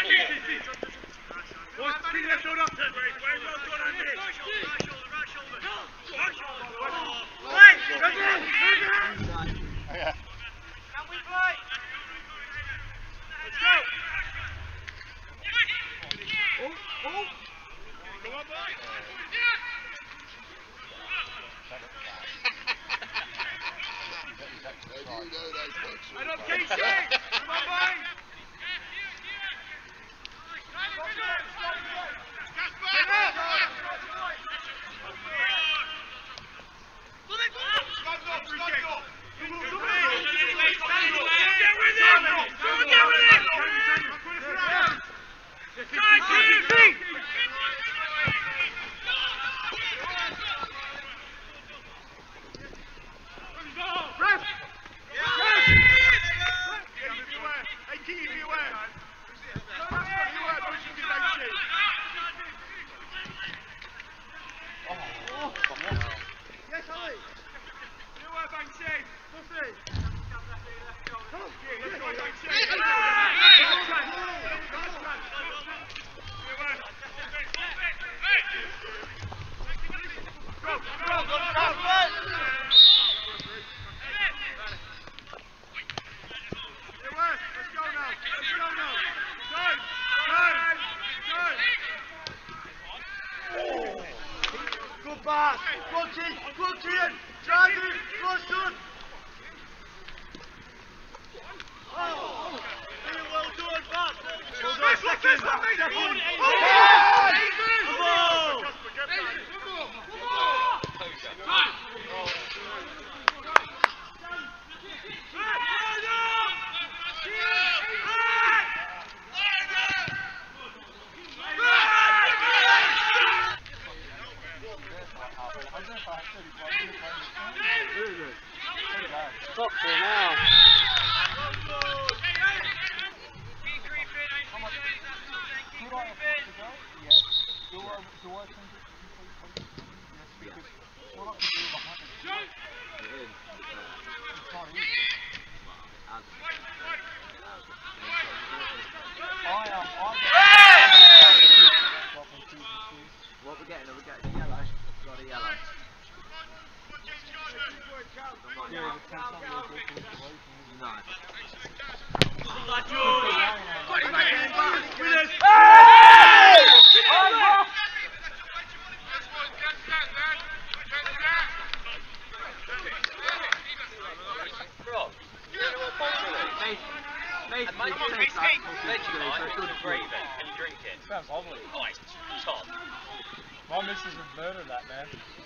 My missus would murder that, man.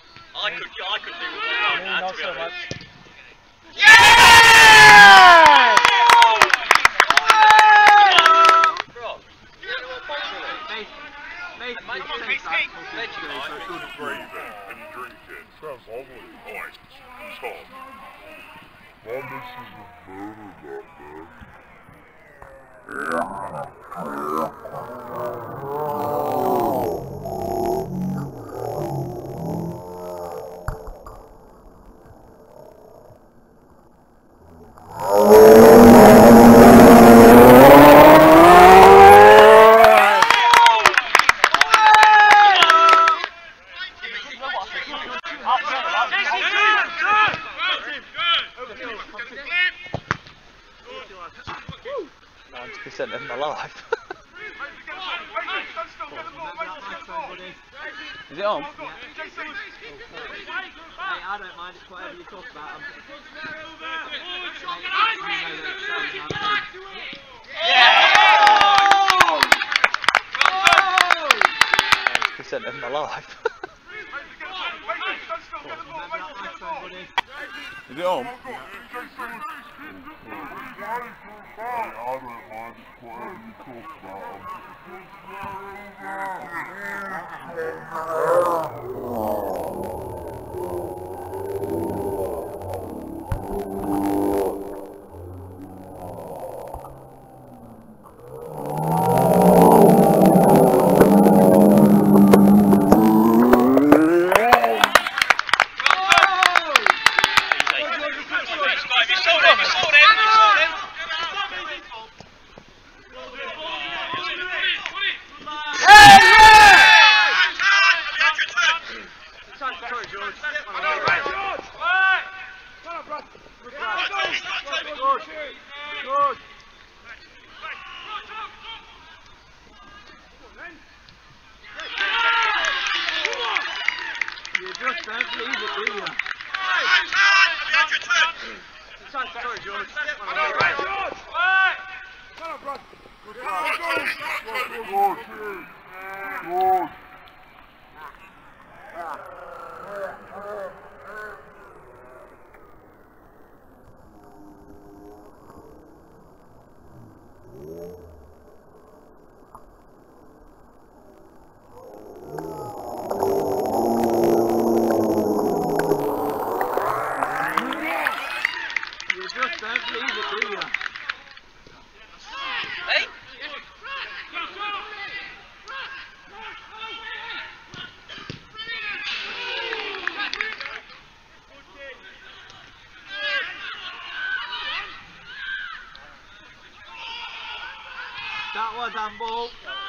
I could do without that, not to be so honest. much. Yeah! Bro, you know what possibly? Come on, Casey. Vegemite. Brave it and drink it. Sounds lovely. Alright, stop. My missus would murder that, man. Of my life. Is it on? Hey, I don't mind, it's whatever you talk about. Percent of my life. Is it on? I don't mind, it's whatever you talk about. Good. You just don't leave it, do you? Sorry, George. You just don't leave it, do you? Hey! That was handball.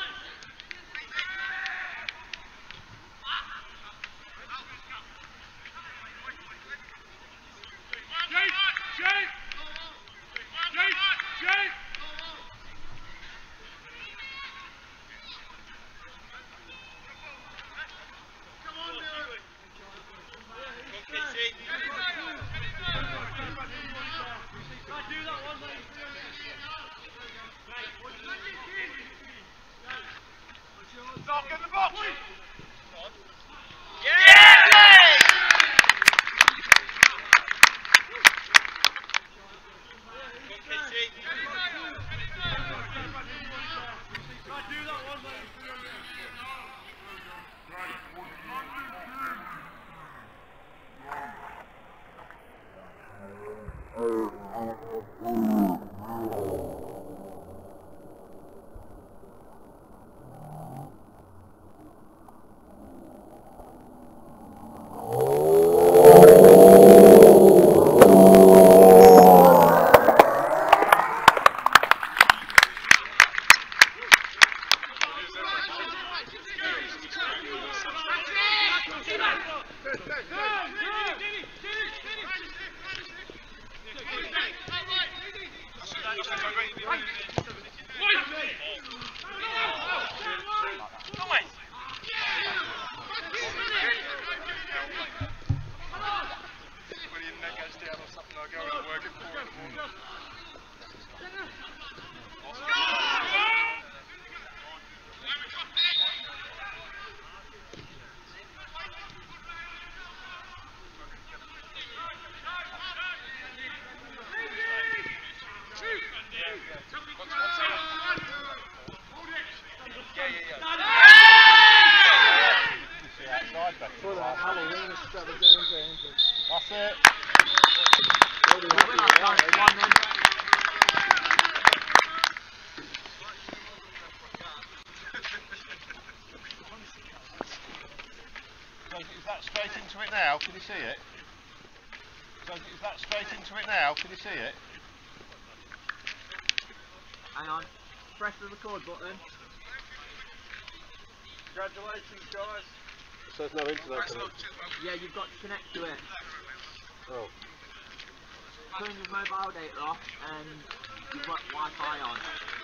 That's it. So is that straight into it now? Can you see it? So is that straight into it now? Can you see it? Hang on. Press the record button. Congratulations, guys. So there's no internet connection. Yeah, you've got to connect to it. Oh. Turn your mobile data off and you've got Wi-Fi on.